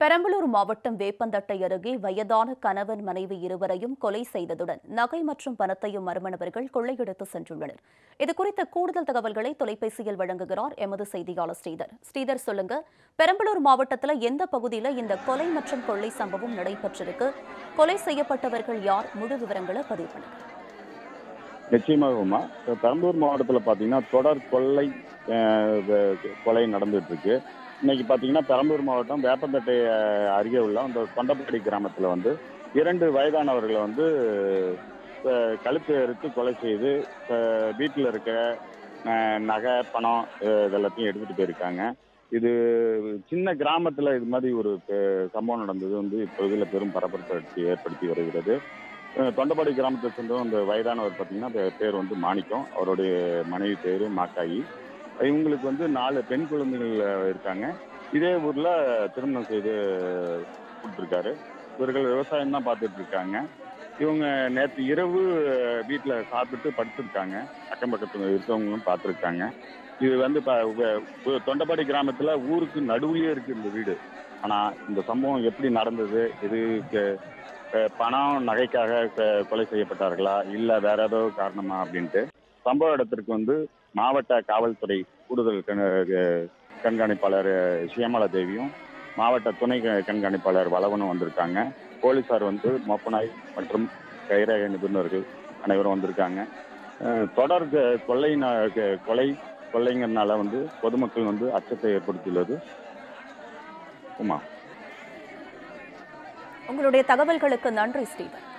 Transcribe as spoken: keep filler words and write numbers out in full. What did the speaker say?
பெரம்பலூர் மாவட்டம் வேப்பந்தட்டை அருகே வயதான கணவன் மனைவி இருவரையும் கொலை செய்ததுடன் நகை மற்றும் பணத்தையும் மர்ம நபர்கள் கொள்ளையடித்து சென்றுள்ளனர். இதுகுறித்த கூடுதல் தகவல்களை தொலைபேசியில் வழங்குகிறார் எமது செய்தியாளர் ஸ்ரீதர். ஸ்ரீதர், சொல்லுங்க, பெரம்பலூர் மாவட்டத்தில் எந்த பகுதியில் இந்த கொலை மற்றும் கொள்ளை சம்பவம் நடைபெற்றிருக்கு? கொலை செய்யப்பட்டவர்கள் யார்? முழு விவரங்களை பதிவு பண்ணுங்க. நிச்சயமாகமா பெரம்பலூர் மாவட்டத்தில் பார்த்தீங்கன்னா தொடர் கொள்ளை கொலை நடந்துட்டு இருக்கு. இன்னைக்கு பார்த்தீங்கன்னா பெரம்பலூர் மாவட்டம் வேப்பந்தட்டை அருகே உள்ள அந்த தொண்டப்படி கிராமத்தில் வந்து இரண்டு வயதானவர்களை வந்து கழுத்து அறுத்து கொலை செய்து வீட்டில் இருக்க நகை பணம் இதெல்லாத்தையும் எடுத்துகிட்டு போயிருக்காங்க. இது சின்ன கிராமத்தில் இது மாதிரி ஒரு சம்பவம் நடந்தது வந்து இப்பகுதியில் பெரும் பரபரப்பை ஏற்படுத்தி வருகிறது. தொண்டப்பாடி கிராமத்தை சேர்ந்த அந்த வயதானவர் பார்த்தீங்கன்னா பேர் வந்து மாணிக்கம், அவருடைய மனைவி பேர் மாக்காயி. இவங்களுக்கு வந்து நாலு பெண் குழந்தைகள் இருக்காங்க. இதே ஊரில் திருமணம் செய்து கொடுத்துருக்காரு. இவர்கள் விவசாயம் தான் பார்த்துட்டு இருக்காங்க. இவங்க நேற்று இரவு வீட்டில் சாப்பிட்டு படுத்துருக்காங்க. அக்கம் பக்கத்தில் இருக்கவங்களும் பார்த்துருக்காங்க. இது வந்து இப்போ தொண்டப்பாடி கிராமத்தில் ஊருக்கு நடுவுலேயே இருக்குது இந்த வீடு. ஆனால் இந்த சம்பவம் எப்படி நடந்தது, இதுக்கு பணம் நகைக்காக கொலை செய்யப்பட்டார்களா இல்லை வேற ஏதோ காரணமா அப்படின்ட்டு சம்பவ இடத்திற்கு வந்து மாவட்ட காவல்துறை கூடுதல் கண்காணிப்பாளர் சியாமலா தேவியும் மாவட்ட துணை கண்காணிப்பாளர் வளவனும் வந்திருக்காங்க. போலீசார் வந்து மொப்பனாய் மற்றும் கைரேகை நிபுணர்கள் அனைவரும் வந்திருக்காங்க. தொடர் கொள்ளை கொலை கொள்ளைங்கிறதுனால வந்து பொதுமக்கள் வந்து அச்சத்தை ஏற்படுத்தியுள்ளது. உமா, உங்களுடைய தகவல்களுக்கு நன்றி ஸ்ரீதர்.